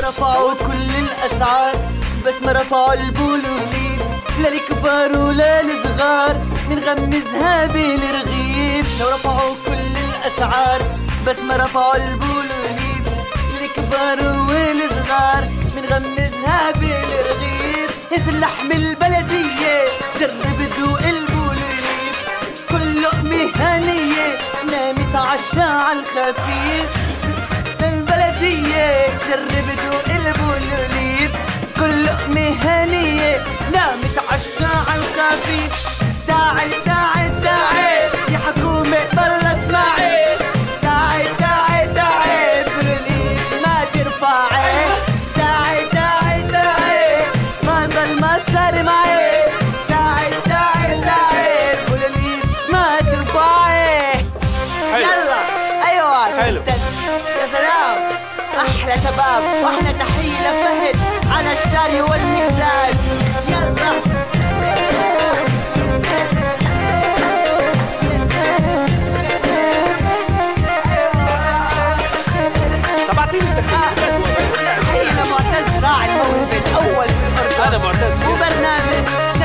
رفعوا كل الأسعار بس ما رفعوا البولولين، لا الكبار ولا الصغار منغمزها بالرغيف. لو رفعوا كل الأسعار بس ما رفعوا البولولين، الكبار والصغار منغمزها بالرغيف. هز اللحم البلدية جرب ذوق البولولين، كل لقمة هنية نامت عالشا عالخفيف. البلدية جرب ذوق البولولين، كل لقمة هنية نامت عالشا عالخفيف. تعال تعال تعال يا حكومة بلا اسمعي، تعال تعال تعال بولولين ما ترفعي، تعال تعال تعال ما ضل ما صار معي، تعال تعال تعال بولولين ما ترفعي. يلا ايوه حلو. يا سلام احلى شباب، واحلى تحيه لفهد على الشاري والمكسات. يلا طب اعطيني تحيه لمعتز راعي الموهبه الاول في الاردن. انا معتز وبرنامج